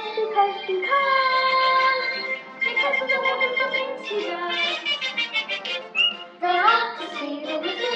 because of the wonderful things he does. They're off to see the wizard.